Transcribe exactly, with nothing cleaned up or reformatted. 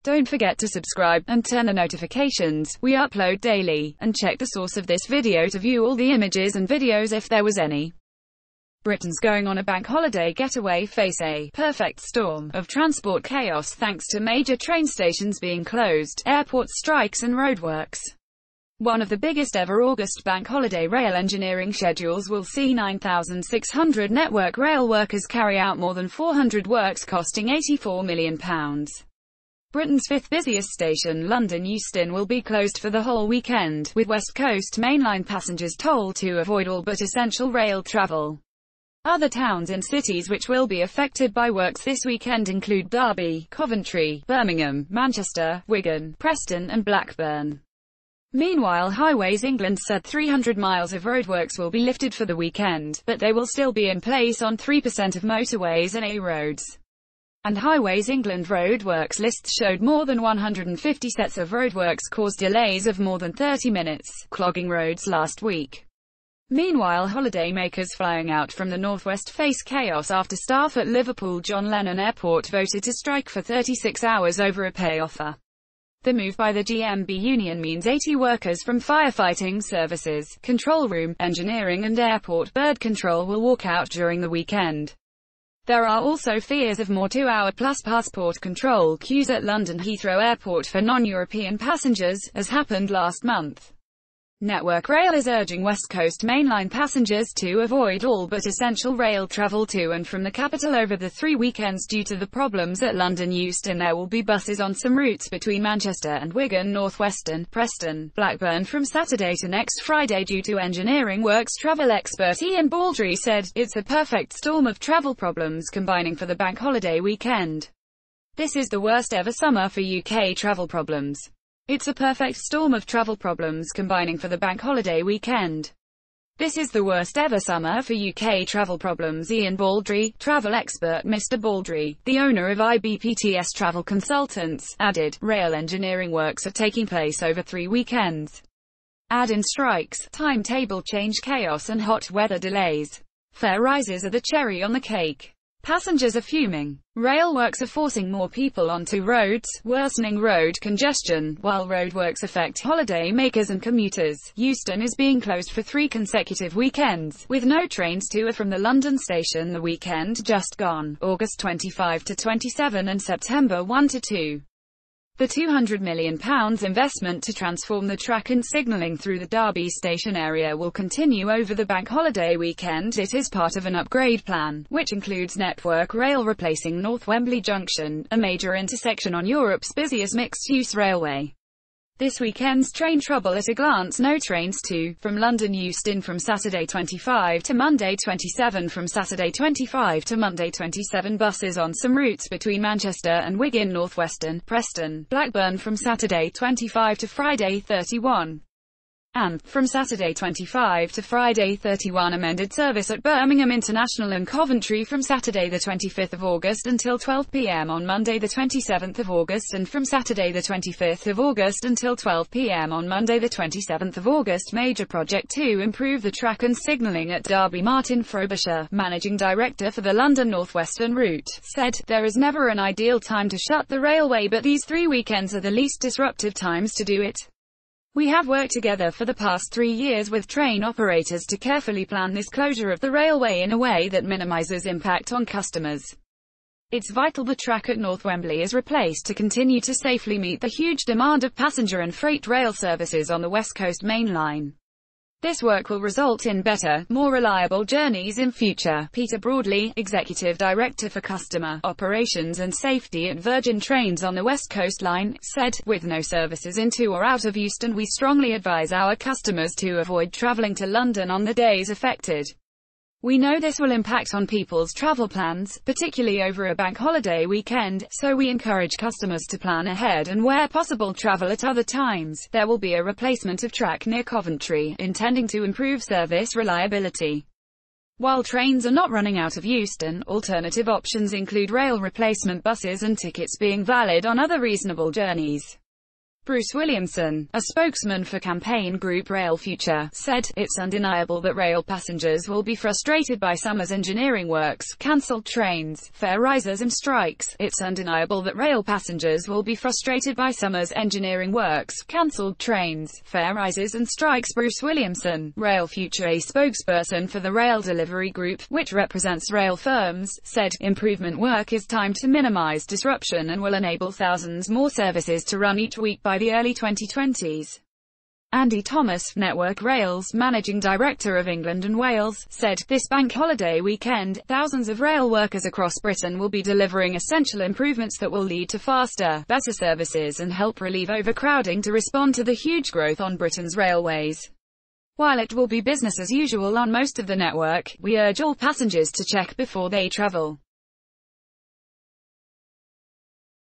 Don't forget to subscribe, and turn the notifications. We upload daily, and check the source of this video to view all the images and videos if there was any. Britons going on a bank holiday getaway face a perfect storm of transport chaos thanks to major train stations being closed, airport strikes and roadworks. One of the biggest ever August bank holiday rail engineering schedules will see nine thousand six hundred network rail workers carry out more than four hundred works costing eighty-four million pounds. Britain's fifth busiest station, London Euston, will be closed for the whole weekend, with West Coast mainline passengers told to avoid all but essential rail travel. Other towns and cities which will be affected by works this weekend include Derby, Coventry, Birmingham, Manchester, Wigan, Preston and Blackburn. Meanwhile, Highways England said three hundred miles of roadworks will be lifted for the weekend, but they will still be in place on three percent of motorways and A roads. And Highways England roadworks lists showed more than one hundred fifty sets of roadworks caused delays of more than thirty minutes, clogging roads last week. Meanwhile, holidaymakers flying out from the northwest face chaos after staff at Liverpool John Lennon Airport voted to strike for thirty-six hours over a pay offer. The move by the G M B union means eighty workers from firefighting services, control room, engineering and airport bird control will walk out during the weekend. There are also fears of more two-hour plus passport control queues at London Heathrow Airport for non-European passengers, as happened last month. Network Rail is urging West Coast mainline passengers to avoid all but essential rail travel to and from the capital over the three weekends due to the problems at London Euston. There will be buses on some routes between Manchester and Wigan, North Western, Preston, Blackburn from Saturday to next Friday due to engineering works. Travel expert Ian Baldry said, "It's a perfect storm of travel problems combining for the bank holiday weekend. This is the worst ever summer for U K travel problems. It's a perfect storm of travel problems combining for the bank holiday weekend. This is the worst ever summer for U K travel problems." Ian Baldry, travel expert Mister Baldry, the owner of I B P T S Travel Consultants, added, "Rail engineering works are taking place over three weekends. Add in strikes, timetable change chaos and hot weather delays. Fare rises are the cherry on the cake. Passengers are fuming. Rail works are forcing more people onto roads, worsening road congestion, while roadworks affect holidaymakers and commuters. Euston is being closed for three consecutive weekends, with no trains to or from the London station the weekend just gone, August twenty-fifth to twenty-seventh and September first to second. The two hundred million pounds investment to transform the track and signalling through the Derby station area will continue over the bank holiday weekend. It is part of an upgrade plan, which includes Network Rail replacing North Wembley Junction, a major intersection on Europe's busiest mixed-use railway. This weekend's train trouble at a glance: no trains to, from London Euston from Saturday twenty-fifth to Monday twenty-seventh, from Saturday twenty-fifth to Monday twenty-seventh, buses on some routes between Manchester and Wigan, North Western, Preston, Blackburn from Saturday twenty-fifth to Friday thirty-first. And, from Saturday twenty-fifth to Friday thirty-first, amended service at Birmingham International and Coventry from Saturday the twenty-fifth of August until twelve p m on Monday the twenty-seventh of August, and from Saturday the twenty-fifth of August until twelve p m on Monday the twenty-seventh of August. Major project to improve the track and signalling at Derby. Martin Frobisher, managing director for the London North Western route, said, "There is never an ideal time to shut the railway, but these three weekends are the least disruptive times to do it. We have worked together for the past three years with train operators to carefully plan this closure of the railway in a way that minimises impact on customers. It's vital the track at North Wembley is replaced to continue to safely meet the huge demand of passenger and freight rail services on the West Coast Main Line. This work will result in better, more reliable journeys in future." Peter Broadley, Executive Director for Customer Operations and Safety at Virgin Trains on the West Coast Line, said, "With no services into or out of Euston, we strongly advise our customers to avoid travelling to London on the days affected. We know this will impact on people's travel plans, particularly over a bank holiday weekend, so we encourage customers to plan ahead and where possible travel at other times." There will be a replacement of track near Coventry, intending to improve service reliability. While trains are not running out of Euston, alternative options include rail replacement buses and tickets being valid on other reasonable journeys. Bruce Williamson, a spokesman for campaign group Rail Future, said, "It's undeniable that rail passengers will be frustrated by summer's engineering works, cancelled trains, fare rises and strikes. It's undeniable that rail passengers will be frustrated by summer's engineering works, cancelled trains, fare rises and strikes." Bruce Williamson, Rail Future, a spokesperson for the rail delivery group, which represents rail firms, said, "Improvement work is timed to minimize disruption and will enable thousands more services to run each week by the early twenty twenties. Andy Thomas, Network Rail's managing director of England and Wales, said, "This bank holiday weekend, thousands of rail workers across Britain will be delivering essential improvements that will lead to faster, better services and help relieve overcrowding to respond to the huge growth on Britain's railways. While it will be business as usual on most of the network, we urge all passengers to check before they travel.